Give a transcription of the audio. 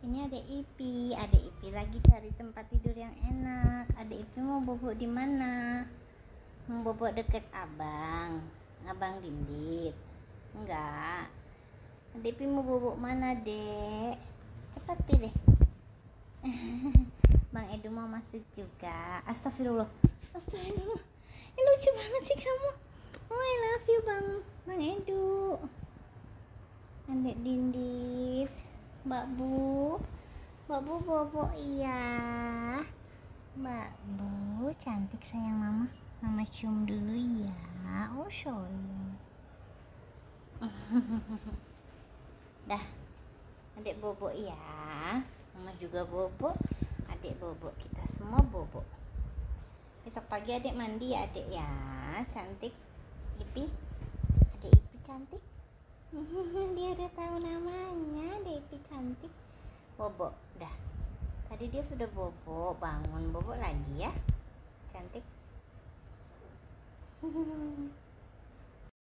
Ini Adik Ipi lagi cari tempat tidur yang enak. Adik Ipi mau bobok di mana? Mau bobok deket abang Dindit? Enggak. Adik Ipi mau bobok mana, Dek? Cepat pilih. Bang Edu mau masuk juga. Astagfirullah. Ini lucu banget sih kamu. Oh, I love you, Bang Edu. Adik Dindit. Mbak Bu bobok iya. Mbak Bu cantik sayang mama cium dulu ya. Oh sayang. Dah, adik bobok ya. Mama juga bobok, adik bobok, kita semua bobok. Besok pagi adik mandi ya adik ya. Cantik Ipi. Adik Ipi cantik. Dia udah tahu namanya. Adik Ipi cantik. Bobok dah. Tadi dia sudah bobok, bangun bobok lagi ya. Cantik.